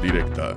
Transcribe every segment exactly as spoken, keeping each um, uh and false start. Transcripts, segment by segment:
directa.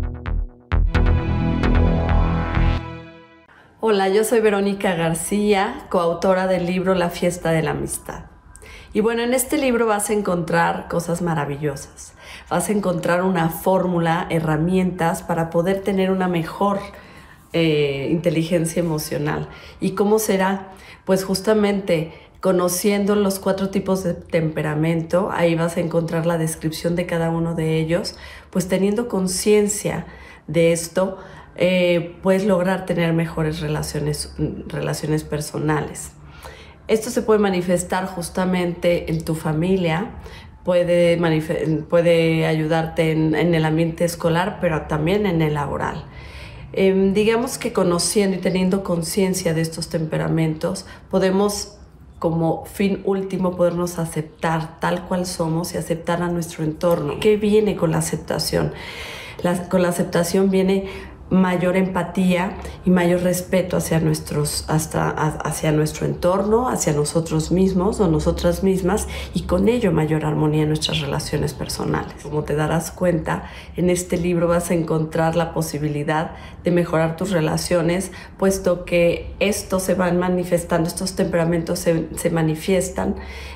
Hola, yo soy Verónica García, coautora del libro La Fiesta de la Amistad. Y bueno, en este libro vas a encontrar cosas maravillosas. Vas a encontrar una fórmula, herramientas para poder tener una mejor eh, inteligencia emocional. ¿Y cómo será? Pues justamente conociendo los cuatro tipos de temperamento, ahí vas a encontrar la descripción de cada uno de ellos, pues teniendo conciencia de esto, eh, puedes lograr tener mejores relaciones, relaciones personales. Esto se puede manifestar justamente en tu familia, puede, puede ayudarte en, en el ambiente escolar, pero también en el laboral. Eh, digamos que conociendo y teniendo conciencia de estos temperamentos, podemos como fin último podernos aceptar tal cual somos y aceptar a nuestro entorno. ¿Qué viene con la aceptación? La, con la aceptación viene mayor empatía y mayor respeto hacia, nuestros, hasta, hacia nuestro entorno, hacia nosotros mismos o nosotras mismas, y con ello mayor armonía en nuestras relaciones personales. Como te darás cuenta, en este libro vas a encontrar la posibilidad de mejorar tus relaciones, puesto que estos se van manifestando, estos temperamentos se, se manifiestan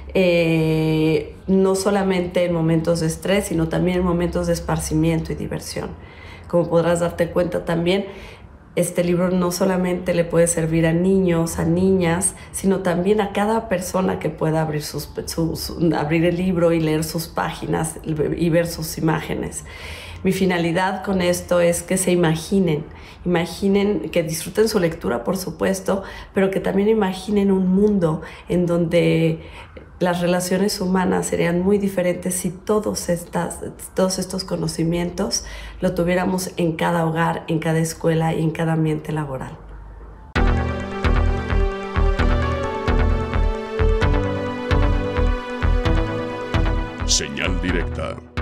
eh, no solamente en momentos de estrés, sino también en momentos de esparcimiento y diversión. Como podrás darte cuenta también, este libro no solamente le puede servir a niños, a niñas, sino también a cada persona que pueda abrir, sus, su, su, abrir el libro y leer sus páginas y ver sus imágenes. Mi finalidad con esto es que se imaginen, imaginen, que disfruten su lectura, por supuesto, pero que también imaginen un mundo en donde las relaciones humanas serían muy diferentes si todos, estas, todos estos conocimientos lo tuviéramos en cada hogar, en cada escuela y en cada ambiente laboral. Señal directa.